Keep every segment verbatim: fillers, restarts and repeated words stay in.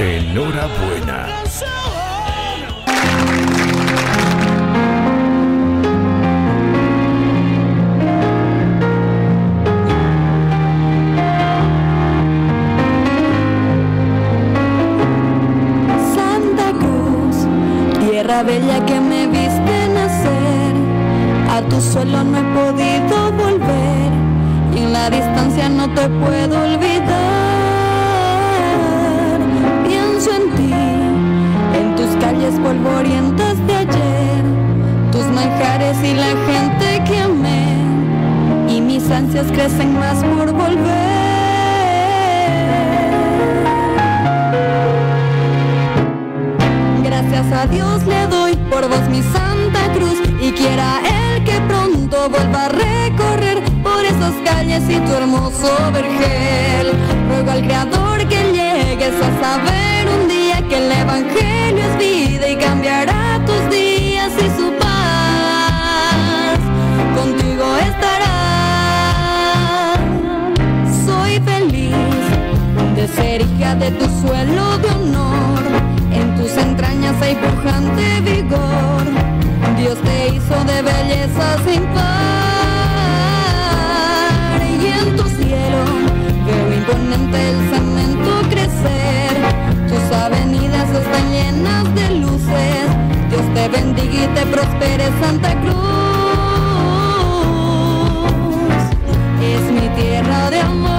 Enhorabuena. Santa Cruz, tierra bella que me viste nacer, a tu suelo no he podido volver y en la distancia no te puedo olvidar. Pienso en ti, en tus calles polvorientas de ayer, tus manjares y la gente que amé, y mis ansias crecen más por volver. Gracias a Dios le doy por vos mi Santa Cruz, y quiera Él que pronto vuelva a recorrer por esas calles y tu hermoso vergel. Ruego al Creador que llegues a saber un día que el Evangelio es vida y cambiará tus días y su paz contigo estará. Soy feliz de ser hija de tu suelo de honor, en tus entrañas hay pujante vigor, Dios te hizo de belleza sin par, y en tu cielo veo imponente el cemento crecer, tus avenidas están llenas de luces, Dios te bendiga y te prospere Santa Cruz, es mi tierra de amor.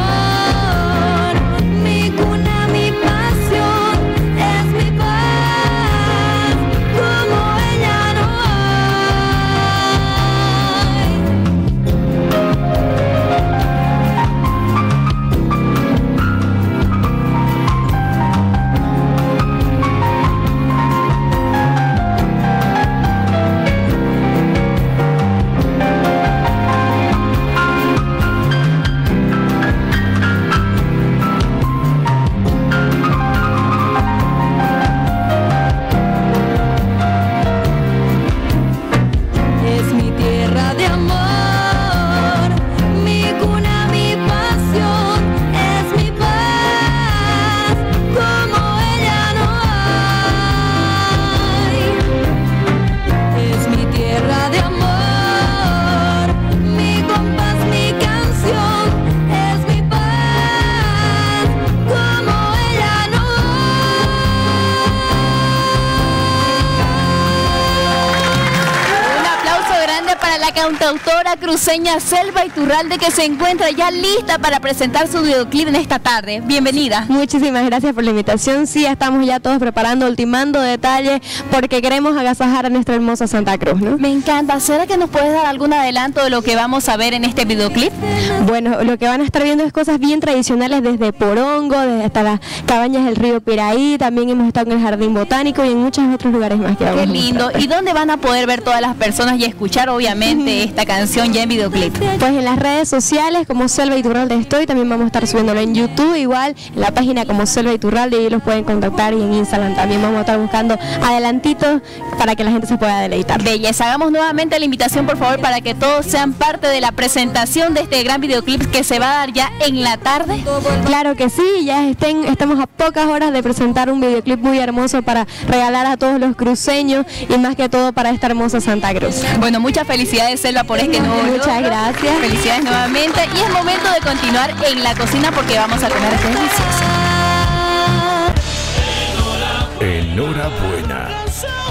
La cantautora cruceña Selva Iturralde, que se encuentra ya lista para presentar su videoclip en esta tarde. Bienvenida. Muchísimas gracias por la invitación. Sí, estamos ya todos preparando, ultimando detalles, porque queremos agasajar a nuestra hermosa Santa Cruz, ¿no? Me encanta. ¿Será que nos puedes dar algún adelanto de lo que vamos a ver en este videoclip? Bueno, lo que van a estar viendo es cosas bien tradicionales, desde Porongo, desde hasta las cabañas del río Piraí, también hemos estado en el Jardín Botánico y en muchos otros lugares más que vamos Qué a lindo. mostrar. ¿Y dónde van a poder ver todas las personas y escuchar, obviamente, esta canción ya en videoclip? Pues en las redes sociales como Selva Iturralde estoy, también vamos a estar subiéndolo en YouTube, igual en la página como Selva Iturralde, y los pueden contactar, y en Instagram también vamos a estar buscando adelantitos para que la gente se pueda deleitar. Belleza. Hagamos nuevamente la invitación, por favor, para que todos sean parte de la presentación de este gran videoclip que se va a dar ya en la tarde. Claro que sí, ya estén, estamos a pocas horas de presentar un videoclip muy hermoso para regalar a todos los cruceños y más que todo para esta hermosa Santa Cruz. Bueno, muchas felicidades, Selva, por este nuevo logro. Muchas gracias. Felicidades nuevamente, y es momento de continuar en la cocina porque vamos a comer delicioso. Enhorabuena.